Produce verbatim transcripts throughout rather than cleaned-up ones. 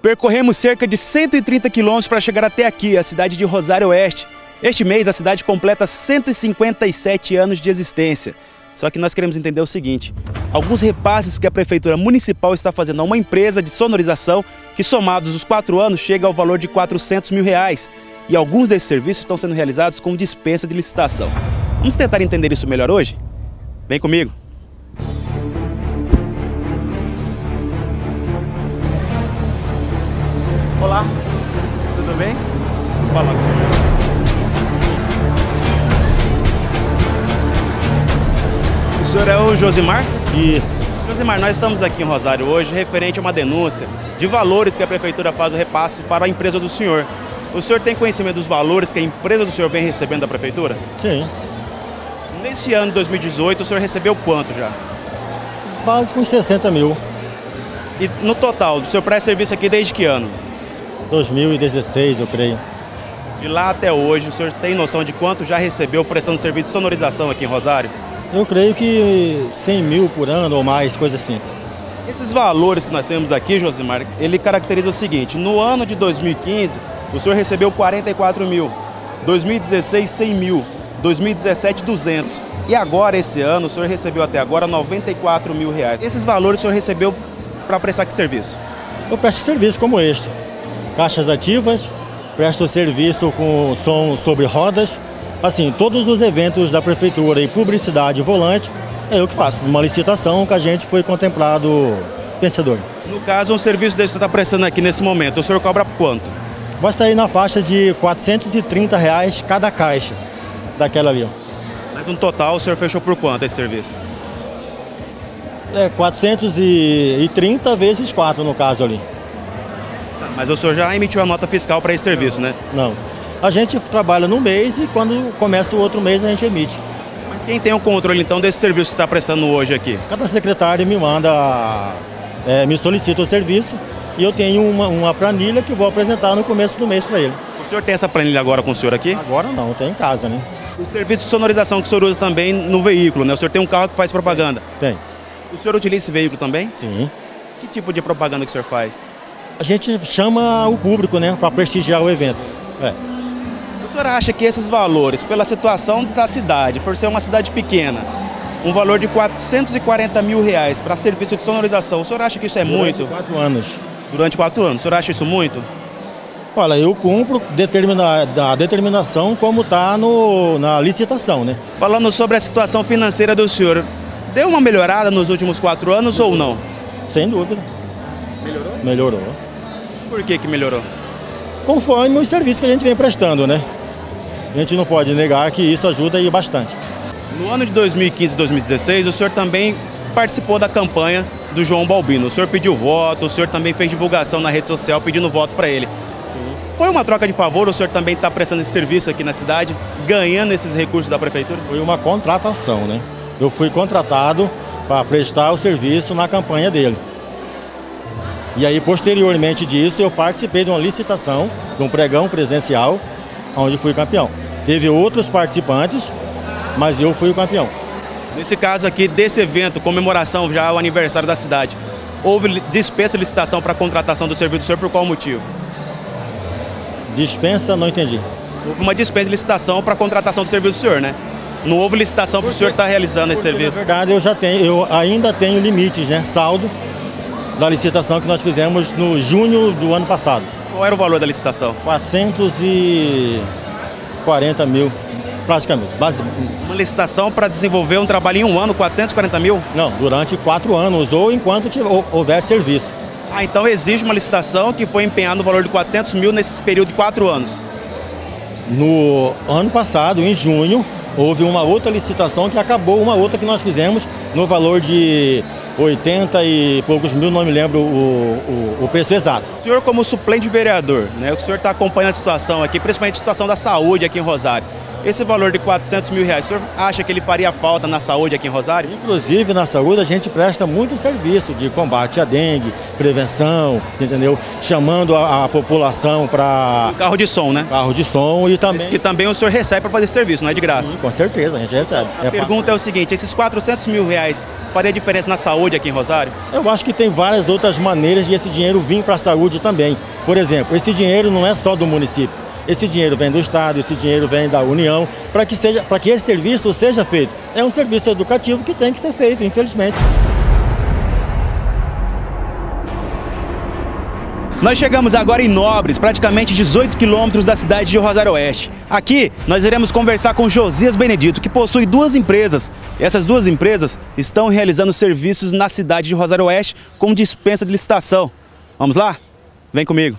Percorremos cerca de cento e trinta quilômetros para chegar até aqui, a cidade de Rosário Oeste. Este mês a cidade completa cento e cinquenta e sete anos de existência. Só que nós queremos entender o seguinte: alguns repasses que a Prefeitura Municipal está fazendo a uma empresa de sonorização que, somados os quatro anos, chega ao valor de quatrocentos mil reais. E alguns desses serviços estão sendo realizados com dispensa de licitação. Vamos tentar entender isso melhor hoje? Vem comigo! Olá, tudo bem? Vou falar com o senhor. O senhor é o Josimar? Isso. Josimar, nós estamos aqui em Rosário hoje referente a uma denúncia de valores que a Prefeitura faz o repasse para a empresa do senhor. O senhor tem conhecimento dos valores que a empresa do senhor vem recebendo da Prefeitura? Sim. Nesse ano de dois mil e dezoito, o senhor recebeu quanto já? Básico uns sessenta mil. E no total, o senhor presta serviço aqui desde que ano? dois mil e dezesseis, eu creio. De lá até hoje, o senhor tem noção de quanto já recebeu prestando serviço de sonorização aqui em Rosário? Eu creio que cem mil por ano ou mais, coisa assim. Esses valores que nós temos aqui, Josimar, ele caracteriza o seguinte: no ano de dois mil e quinze, o senhor recebeu quarenta e quatro mil, dois mil e dezesseis, cem mil, dois mil e dezessete, duzentos. E agora, esse ano, o senhor recebeu até agora noventa e quatro mil reais. Esses valores o senhor recebeu para prestar que serviço? Eu presto serviço como este. Caixas ativas, presto serviço com som sobre rodas. Assim, todos os eventos da Prefeitura e publicidade volante, é eu que faço. Uma licitação que a gente foi contemplado vencedor. No caso, um serviço desse que o senhor está prestando aqui nesse momento, o senhor cobra quanto? Vai sair na faixa de quatrocentos e trinta reais cada caixa daquela ali. Mas no total, o senhor fechou por quanto esse serviço? É quatrocentos e trinta vezes quatro no caso ali. Tá, mas o senhor já emitiu a nota fiscal para esse serviço, né? Não. A gente trabalha no mês e quando começa o outro mês a gente emite. Mas quem tem o controle então desse serviço que está prestando hoje aqui? Cada secretário me manda, é, me solicita o serviço e eu tenho uma, uma planilha que vou apresentar no começo do mês para ele. O senhor tem essa planilha agora com o senhor aqui? Agora não, eu tenho em casa, né? O serviço de sonorização que o senhor usa também no veículo, né? O senhor tem um carro que faz propaganda? Tem. O senhor utiliza esse veículo também? Sim. Que tipo de propaganda que o senhor faz? A gente chama o público, né, para prestigiar o evento. É. O senhor acha que esses valores, pela situação da cidade, por ser uma cidade pequena, um valor de quatrocentos e quarenta mil reais para serviço de sonorização, o senhor acha que isso é Durante muito? quatro anos. Durante quatro anos. O senhor acha isso muito? Olha, eu cumpro determina, a determinação como está na licitação, né? Falando sobre a situação financeira do senhor, deu uma melhorada nos últimos quatro anos ou não? Sem dúvida. Melhorou? Melhorou. Por que que melhorou? Conforme os serviços que a gente vem prestando, né? A gente não pode negar que isso ajuda aí bastante. No ano de dois mil e quinze e dois mil e dezesseis, o senhor também participou da campanha do João Balbino. O senhor pediu voto, o senhor também fez divulgação na rede social pedindo voto para ele. Sim. Foi uma troca de favor? O senhor também está prestando esse serviço aqui na cidade, ganhando esses recursos da Prefeitura? Foi uma contratação, né? Eu fui contratado para prestar o serviço na campanha dele. E aí, posteriormente disso, eu participei de uma licitação, de um pregão presencial, onde fui campeão. Teve outros participantes, mas eu fui o campeão. Nesse caso aqui, desse evento, comemoração já ao aniversário da cidade, houve dispensa de licitação para a contratação do serviço do senhor por qual motivo? Dispensa, não entendi. Houve uma dispensa de licitação para a contratação do serviço do senhor, né? Não houve licitação para o senhor estar realizando esse serviço? Na verdade, eu já tenho, eu ainda tenho limites, né? Saldo da licitação que nós fizemos no junho do ano passado. Qual era o valor da licitação? quatrocentos e quarenta mil, praticamente. Base... Uma licitação para desenvolver um trabalho em um ano, quatrocentos e quarenta mil? Não, durante quatro anos ou enquanto tiver, houver serviço. Ah, então existe uma licitação que foi empenhada no valor de quatrocentos mil nesse período de quatro anos? No ano passado, em junho, houve uma outra licitação que acabou, uma outra que nós fizemos no valor de oitenta e poucos mil, não me lembro o, o, o preço exato. O senhor, como suplente vereador, né, o senhor está acompanhando a situação aqui, principalmente a situação da saúde aqui em Rosário. Esse valor de quatrocentos mil reais, o senhor acha que ele faria falta na saúde aqui em Rosário? Inclusive, na saúde, a gente presta muito serviço de combate à dengue, prevenção, entendeu? Chamando a, a população para... Um carro de som, né? Carro de som e também... Esse que também o senhor recebe para fazer serviço, não é de graça? Sim, com certeza, a gente recebe. A é pergunta pra... é o seguinte: esses quatrocentos mil reais faria diferença na saúde saúde aqui em Rosário? Eu acho que tem várias outras maneiras de esse dinheiro vir para a saúde também. Por exemplo, esse dinheiro não é só do município. Esse dinheiro vem do Estado, esse dinheiro vem da União, para que seja, para que esse serviço seja feito. É um serviço educativo que tem que ser feito, infelizmente. Nós chegamos agora em Nobres, praticamente dezoito quilômetros da cidade de Rosário Oeste. Aqui nós iremos conversar com Josias Benedito, que possui duas empresas. E essas duas empresas estão realizando serviços na cidade de Rosário Oeste com dispensa de licitação. Vamos lá? Vem comigo.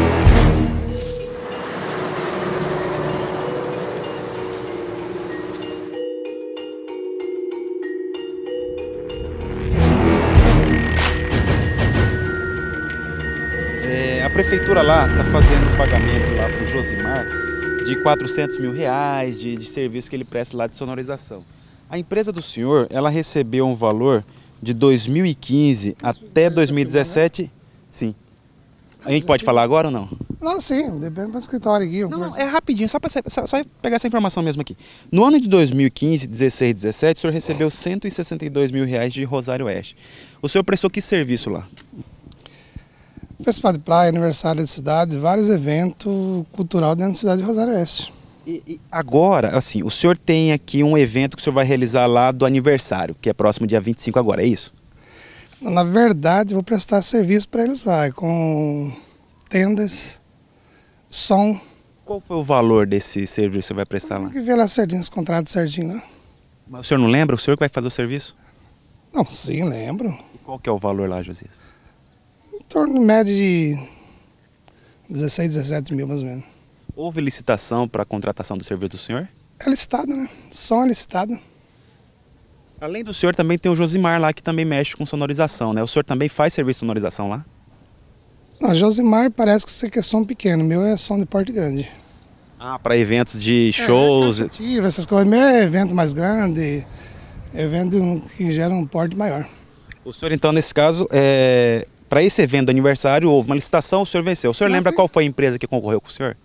A prefeitura lá está fazendo pagamento lá para o Josimar de quatrocentos mil reais de, de serviço que ele presta lá de sonorização. A empresa do senhor, ela recebeu um valor de dois mil e quinze até dois mil e dezessete, sim. A gente pode falar agora ou não? Não, sim, depende do escritório aqui. Não, não, é rapidinho, só para só, só pegar essa informação mesmo aqui. No ano de dois mil e quinze, dezesseis e dezessete, o senhor recebeu cento e sessenta e dois mil reais de Rosário Oeste. O senhor prestou que serviço lá? Festival de praia, aniversário da cidade, vários eventos culturais dentro da cidade de Rosário Oeste. E, e agora, assim, o senhor tem aqui um evento que o senhor vai realizar lá do aniversário, que é próximo dia vinte e cinco agora, é isso? Na verdade, eu vou prestar serviço para eles lá, com tendas, som. Qual foi o valor desse serviço que você vai prestar lá? Tem que ver lá certinho, os contratos certinho, né? Mas o senhor não lembra? O senhor que vai fazer o serviço? Não, sim, lembro. E qual que é o valor lá, Josias? Em torno de média de dezesseis, dezessete mil, mais ou menos. Houve licitação para a contratação do serviço do senhor? É licitado, né? Som é licitado. Além do senhor, também tem o Josimar lá, que também mexe com sonorização, né? O senhor também faz serviço de sonorização lá? Não, Josimar parece que isso é som pequeno, o meu é som de porte grande. Ah, para eventos de shows? É, essas coisas, meu é evento mais grande, evento que gera um porte maior. O senhor, então, nesse caso, é... para esse evento do aniversário, houve uma licitação, o senhor venceu. O senhor Não, lembra sim. qual foi a empresa que concorreu com o senhor?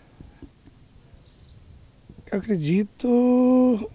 Eu acredito...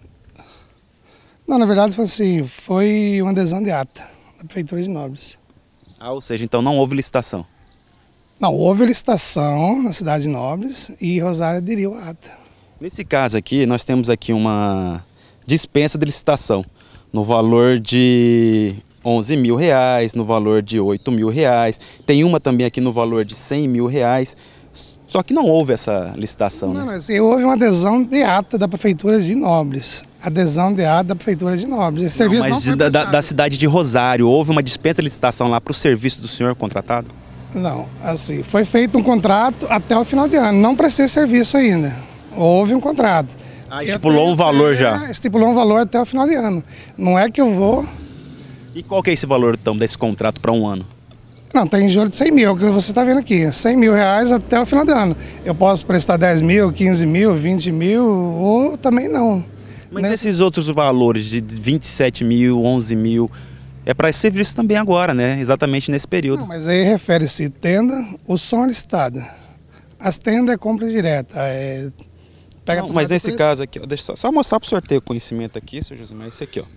Não, na verdade foi assim, foi uma adesão de ata da Prefeitura de Nobres. Ah, ou seja, então não houve licitação? Não, houve licitação na cidade de Nobres e Rosário aderiu à ata. Nesse caso aqui, nós temos aqui uma dispensa de licitação no valor de onze mil reais, no valor de oito mil reais. Tem uma também aqui no valor de cem mil reais. Só que não houve essa licitação, Não, né? assim, houve uma adesão de ata da Prefeitura de Nobres. Adesão de ata da Prefeitura de Nobres. Esse Não, serviço mas não foi da, da, prestado. da cidade de Rosário, houve uma dispensa de licitação lá para o serviço do senhor contratado? Não, assim, foi feito um contrato até o final de ano. Não prestei serviço ainda. Houve um contrato. Ah, estipulou um valor já? É, estipulou um valor até o final de ano. Não é que eu vou... E qual que é esse valor, então, desse contrato para um ano? Não, tem em juro de cem mil, que você está vendo aqui. cem mil reais até o final do ano. Eu posso prestar dez mil, quinze mil, vinte mil, ou também não. Mas né? esses outros valores de vinte e sete mil, onze mil, é para esse serviço também agora, né? Exatamente nesse período. Não, mas aí refere-se tenda, o som é licitado. As tendas é compra direta. É... Pega Não, tudo mas lá nesse preço. caso aqui, ó, deixa eu só, só mostrar para o senhor ter o conhecimento aqui, senhor Josimar, esse aqui, ó.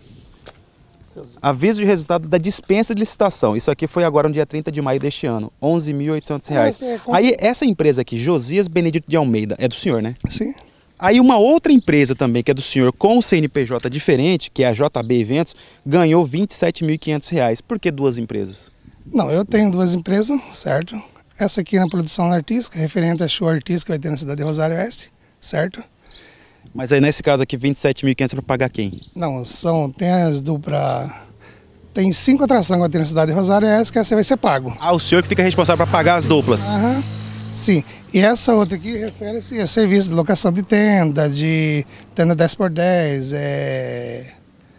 Aviso de resultado da dispensa de licitação. Isso aqui foi agora no dia trinta de maio deste ano, onze mil e oitocentos reais. é compra- Aí essa empresa aqui, Josias Benedito de Almeida, é do senhor, né? Sim. Aí uma outra empresa também, que é do senhor, com o C N P J diferente, que é a J B Eventos, ganhou vinte e sete mil e quinhentos reais. Por que duas empresas? Não, eu tenho duas empresas, certo? Essa aqui na produção artística, referente a show artístico que vai ter na cidade de Rosário Oeste, certo? Mas aí nesse caso aqui, vinte e sete mil e quinhentos é para pagar quem? Não, são, tem as dupla... Tem cinco atrações que vai ter na cidade de Rosário Oeste, que essa vai ser pago. Ah, o senhor que fica responsável para pagar as duplas. Aham, sim. E essa outra aqui refere-se a serviço de locação de tenda, de tenda dez por dez, é...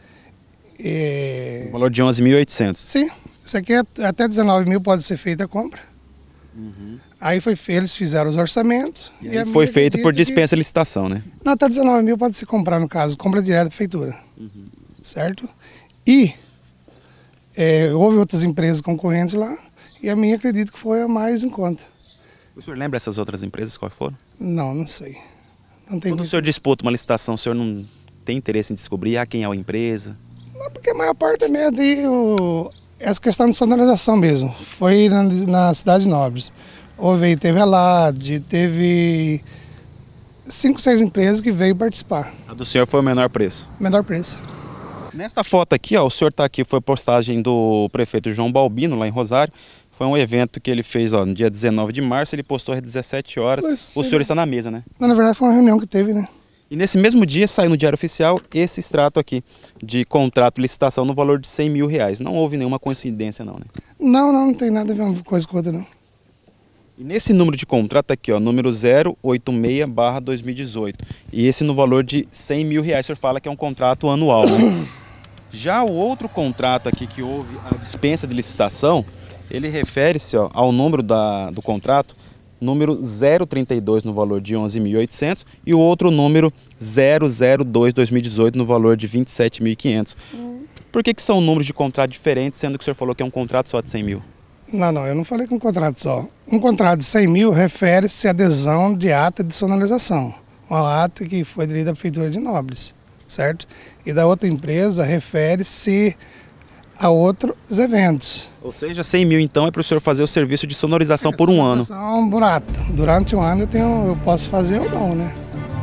é... O valor de onze mil e oitocentos. Sim, isso aqui é, até dezenove mil pode ser feita a compra. Uhum. Aí foi, eles fizeram os orçamentos. E e aí a foi minha feito por acredito que- dispensa de licitação, né? Não, até dezenove mil pode se comprar, no caso, compra direta da prefeitura, Uhum. certo? E é, houve outras empresas concorrentes lá, e a minha acredito que foi a mais em conta. O senhor lembra essas outras empresas quais foram? Não, não sei. Não tem Quando o senhor disputa uma licitação, o senhor não tem interesse em descobrir ah, quem é a empresa? Não, porque a maior parte é mesmo e o, essa questão de sonorização mesmo. Foi na, na Cidade de Nobres. Houve, teve a Lade, teve cinco, seis empresas que veio participar. A do senhor foi o menor preço? Menor preço. Nesta foto aqui, ó, o senhor está aqui, foi postagem do prefeito João Balbino, lá em Rosário. Foi um evento que ele fez ó, no dia dezenove de março, ele postou às dezessete horas. Mas, o senhor está na mesa, né? Não, na verdade foi uma reunião que teve, né? E nesse mesmo dia saiu no Diário Oficial esse extrato aqui de contrato, licitação no valor de cem mil reais. Não houve nenhuma coincidência não, né? Não, não, não tem nada a ver uma coisa com outra, não. E nesse número de contrato aqui, ó, número zero oito seis barra dois mil e dezoito. E esse no valor de cem mil reais, o senhor fala que é um contrato anual, né? Já o outro contrato aqui que houve a dispensa de licitação, ele refere-se ao número da, do contrato, número zero trinta e dois no valor de onze mil e oitocentos e o outro número zero zero dois dois mil e dezoito no valor de vinte e sete mil e quinhentos. Hum. Por que que são números de contrato diferentes, sendo que o senhor falou que é um contrato só de cem mil? Não, não, eu não falei que um contrato só. Um contrato de cem mil refere-se à adesão de ata de sonorização, uma ata que foi aderida à Prefeitura de Nobres, certo? E da outra empresa refere-se a outros eventos. Ou seja, cem mil então é para o senhor fazer o serviço de sonorização é, por um ano. Sonorização burata. Durante um ano eu, tenho, eu posso fazer ou não, né?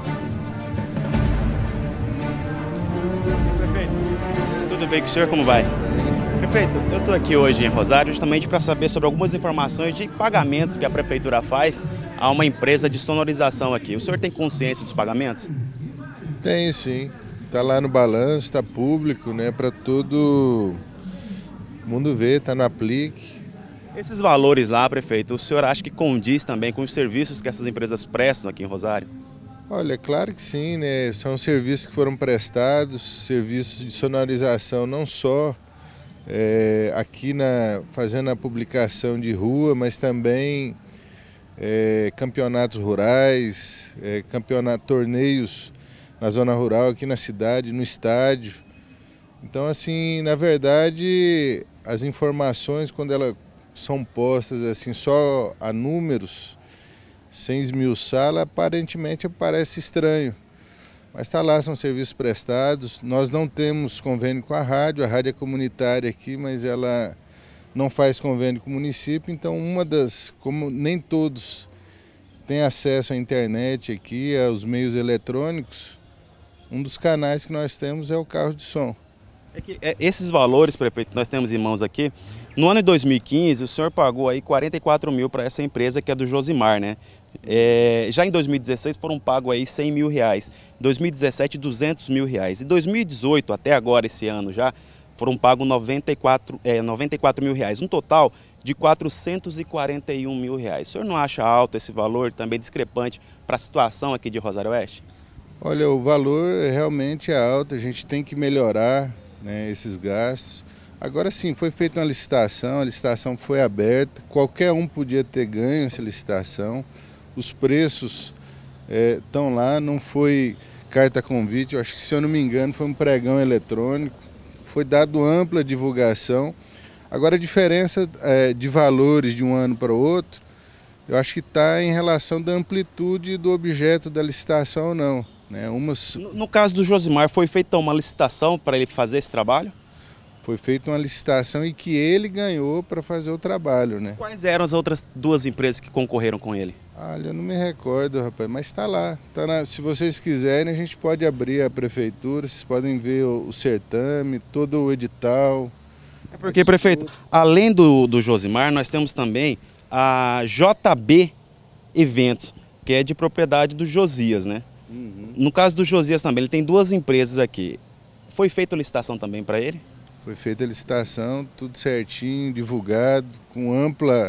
Prefeito, tudo bem com o senhor? Como vai? Prefeito, eu estou aqui hoje em Rosário justamente para saber sobre algumas informações de pagamentos que a Prefeitura faz a uma empresa de sonorização aqui. O senhor tem consciência dos pagamentos? Tem sim. Está lá no balanço, está público, né, para todo mundo ver, está no aplique. Esses valores lá, prefeito, o senhor acha que condiz também com os serviços que essas empresas prestam aqui em Rosário? Olha, claro que sim, né? São serviços que foram prestados, serviços de sonorização não só é, aqui na, fazendo a publicação de rua, mas também é, campeonatos rurais, é, campeonato, torneios na zona rural, aqui na cidade, no estádio. Então, assim, na verdade, as informações, quando elas são postas assim só a números, sem esmiuçar, aparentemente parece estranho. Mas está lá, são serviços prestados. Nós não temos convênio com a rádio, a rádio é comunitária aqui, mas ela não faz convênio com o município. Então, uma das, como nem todos têm acesso à internet aqui, aos meios eletrônicos, um dos canais que nós temos é o carro de som. É que, é, esses valores, prefeito, que nós temos em mãos aqui, no ano de dois mil e quinze, o senhor pagou aí quarenta e quatro mil para essa empresa que é do Josimar, né? É, já em dois mil e dezesseis foram pagos aí cem mil reais, dois mil e dezessete duzentos mil reais, e dois mil e dezoito, até agora esse ano já, foram pagos noventa e quatro, é, noventa e quatro mil reais, um total de quatrocentos e quarenta e um mil reais. O senhor não acha alto esse valor, também discrepante para a situação aqui de Rosário Oeste? Olha, o valor realmente é alto, a gente tem que melhorar, né, esses gastos. Agora sim, foi feita uma licitação, a licitação foi aberta, qualquer um podia ter ganho essa licitação. Os preços estão é, lá, não foi carta convite, eu acho que, se eu não me engano, foi um pregão eletrônico, foi dado ampla divulgação. Agora a diferença é, de valores de um ano para o outro, eu acho que está em relação da amplitude do objeto da licitação ou não. Né? Umas... No, no caso do Josimar, foi feita uma licitação para ele fazer esse trabalho? Foi feita uma licitação e que ele ganhou para fazer o trabalho, né? Quais eram as outras duas empresas que concorreram com ele? Olha, eu não me recordo, rapaz, mas está lá. Tá na... Se vocês quiserem, a gente pode abrir a prefeitura, vocês podem ver o, o certame, todo o edital. É porque, prefeito, além do, do Josimar, nós temos também a J B Eventos, que é de propriedade do Josias, né? Uhum. No caso do Josias também, ele tem duas empresas aqui. Foi feita a licitação também para ele? Foi feita a licitação, tudo certinho, divulgado, com ampla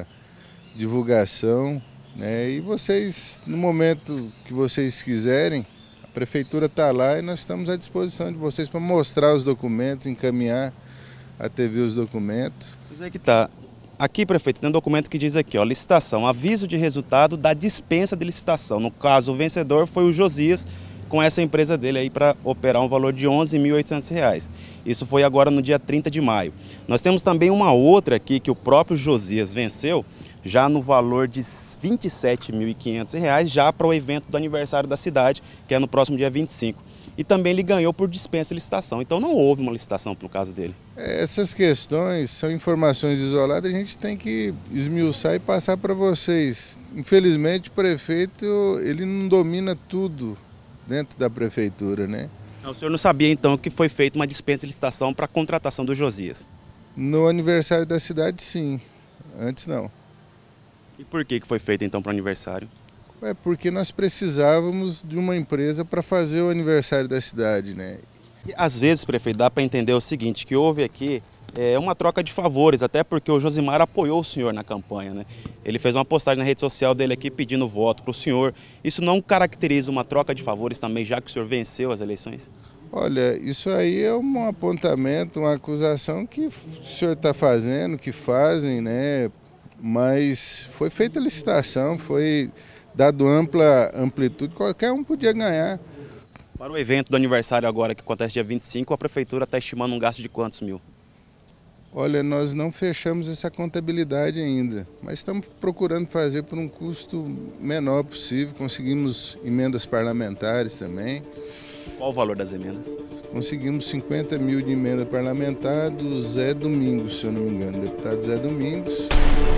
divulgação, né? E vocês, no momento que vocês quiserem, a prefeitura está lá e nós estamos à disposição de vocês para mostrar os documentos, encaminhar a T V os documentos. Pois é que tá. Aqui, prefeito, tem um documento que diz aqui, ó, licitação, aviso de resultado da dispensa de licitação. No caso, o vencedor foi o Josias, com essa empresa dele aí para operar um valor de onze mil e oitocentos reais. Isso foi agora no dia trinta de maio. Nós temos também uma outra aqui que o próprio Josias venceu, já no valor de vinte e sete mil e quinhentos reais, já para o evento do aniversário da cidade, que é no próximo dia vinte e cinco. e também ele ganhou por dispensa de licitação. Então não houve uma licitação no caso dele. Essas questões são informações isoladas, a gente tem que esmiuçar e passar para vocês. Infelizmente o prefeito ele não domina tudo dentro da prefeitura, né? O senhor não sabia então que foi feita uma dispensa de licitação para a contratação do Josias? No aniversário da cidade, sim. Antes não. E por que que foi feito então para o aniversário? É porque nós precisávamos de uma empresa para fazer o aniversário da cidade, né? E, às vezes, prefeito, dá para entender o seguinte, que houve aqui é, uma troca de favores, até porque o Josimar apoiou o senhor na campanha, né? Ele fez uma postagem na rede social dele aqui pedindo voto para o senhor. Isso não caracteriza uma troca de favores também, já que o senhor venceu as eleições? Olha, isso aí é um apontamento, uma acusação que o senhor está fazendo, que fazem, né? Mas foi feita a licitação, foi dado ampla amplitude, qualquer um podia ganhar. Para o evento do aniversário agora, que acontece dia vinte e cinco, a prefeitura está estimando um gasto de quantos mil? Olha, nós não fechamos essa contabilidade ainda, mas estamos procurando fazer por um custo menor possível. Conseguimos emendas parlamentares também. Qual o valor das emendas? Conseguimos cinquenta mil de emenda parlamentar do Zé Domingos, se eu não me engano, deputado Zé Domingos.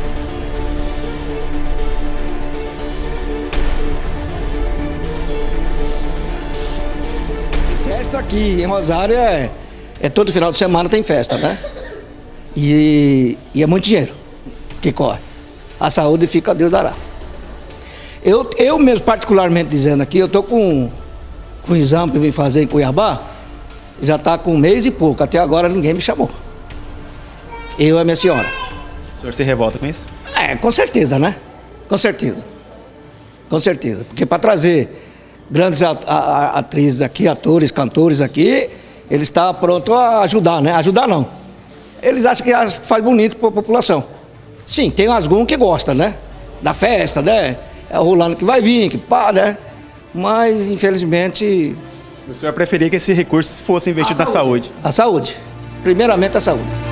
Festa aqui em Rosário é, é todo final de semana tem festa, né? E, e é muito dinheiro que corre. A saúde fica, Deus dará. Eu, eu mesmo, particularmente dizendo aqui, eu estou com, com o exame para me fazer em Cuiabá, já está com um mês e pouco, até agora ninguém me chamou. Eu e a minha senhora. O senhor se revolta com isso? É, com certeza, né? Com certeza. Com certeza. Porque para trazer grandes atrizes aqui, atores, cantores aqui, ele está pronto a ajudar, né? Ajudar não. Eles acham que faz bonito para a população. Sim, tem alguns que gostam, né? Da festa, né? É o Rolando que vai vir, que pá, né? Mas, infelizmente... O senhor preferia que esse recurso fosse investido na saúde? A saúde. Primeiramente a saúde.